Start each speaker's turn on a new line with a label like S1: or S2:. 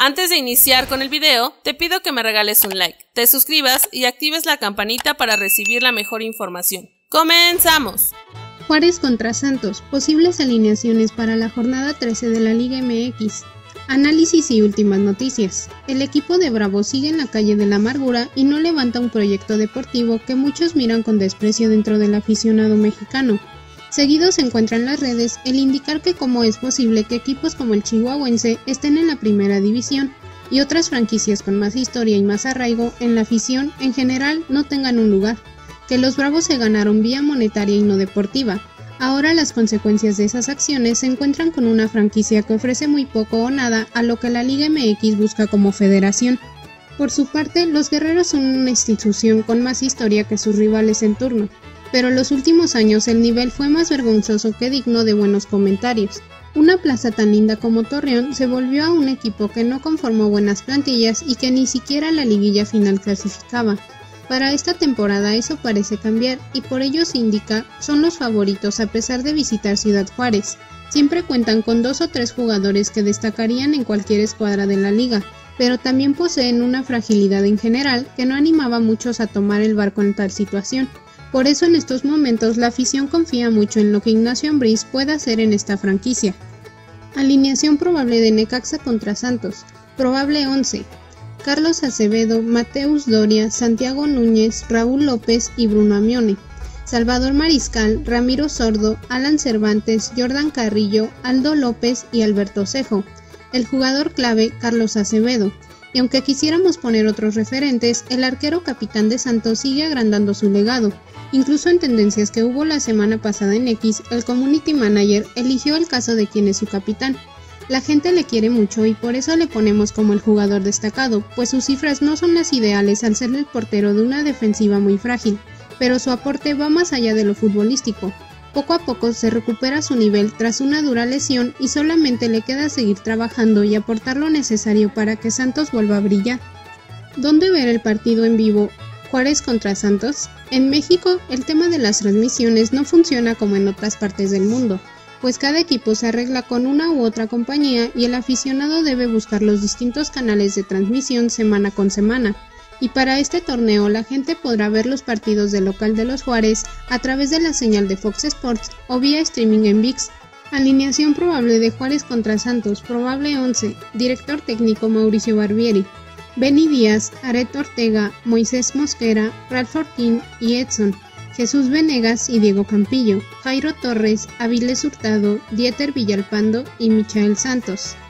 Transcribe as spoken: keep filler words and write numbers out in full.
S1: Antes de iniciar con el video, te pido que me regales un like, te suscribas y actives la campanita para recibir la mejor información. ¡Comenzamos!
S2: Juárez contra Santos, posibles alineaciones para la jornada trece de la Liga M X. Análisis y últimas noticias. El equipo de Bravos sigue en la calle de la amargura y no levanta un proyecto deportivo que muchos miran con desprecio dentro del aficionado mexicano. Seguido se encuentra en las redes el indicar que cómo es posible que equipos como el chihuahuense estén en la primera división y otras franquicias con más historia y más arraigo en la afición en general no tengan un lugar, que los Bravos se ganaron vía monetaria y no deportiva. Ahora las consecuencias de esas acciones se encuentran con una franquicia que ofrece muy poco o nada a lo que la Liga M X busca como federación. Por su parte, los guerreros son una institución con más historia que sus rivales en turno, pero en los últimos años el nivel fue más vergonzoso que digno de buenos comentarios. Una plaza tan linda como Torreón se volvió a un equipo que no conformó buenas plantillas y que ni siquiera la liguilla final clasificaba. Para esta temporada eso parece cambiar y por ello se indica son los favoritos a pesar de visitar Ciudad Juárez. Siempre cuentan con dos o tres jugadores que destacarían en cualquier escuadra de la liga, pero también poseen una fragilidad en general que no animaba a muchos a tomar el barco en tal situación. Por eso en estos momentos la afición confía mucho en lo que Ignacio Ambriz pueda hacer en esta franquicia. Alineación probable de Necaxa contra Santos. Probable once. Carlos Acevedo, Mateus Doria, Santiago Núñez, Raúl López y Bruno Amione. Salvador Mariscal, Ramiro Sordo, Alan Cervantes, Jordan Carrillo, Aldo López y Alberto Cejo. El jugador clave, Carlos Acevedo. Y aunque quisiéramos poner otros referentes, el arquero capitán de Santos sigue agrandando su legado. Incluso en tendencias que hubo la semana pasada en X, el community manager eligió el caso de quien es su capitán. La gente le quiere mucho y por eso le ponemos como el jugador destacado, pues sus cifras no son las ideales al ser el portero de una defensiva muy frágil, pero su aporte va más allá de lo futbolístico. Poco a poco se recupera su nivel tras una dura lesión y solamente le queda seguir trabajando y aportar lo necesario para que Santos vuelva a brillar. ¿Dónde ver el partido en vivo? ¿Juárez contra Santos? En México, el tema de las transmisiones no funciona como en otras partes del mundo, pues cada equipo se arregla con una u otra compañía y el aficionado debe buscar los distintos canales de transmisión semana con semana. Y para este torneo la gente podrá ver los partidos del local de los Juárez a través de la señal de Fox Sports o vía streaming en ViX. Alineación probable de Juárez contra Santos, probable once. Director técnico Mauricio Barbieri. Benny Díaz, Aret Ortega, Moisés Mosquera, Ralph Ortín y Edson. Jesús Venegas y Diego Campillo. Jairo Torres, Avilés Hurtado, Dieter Villalpando y Michael Santos.